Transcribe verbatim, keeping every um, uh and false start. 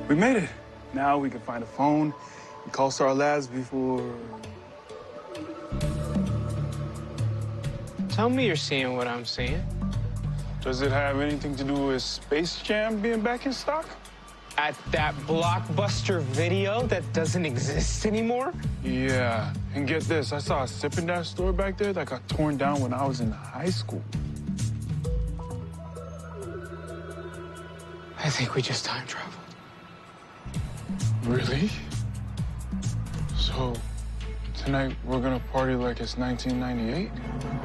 We made it. Now we can find a phone and call Star Labs before... Tell me you're seeing what I'm seeing. Does it have anything to do with Space Jam being back in stock? At that blockbuster video that doesn't exist anymore? Yeah, and get this, I saw a Sip and Dash store back there that got torn down when I was in high school. I think we just time traveled. Really? So, tonight we're gonna party like it's nineteen ninety-eight?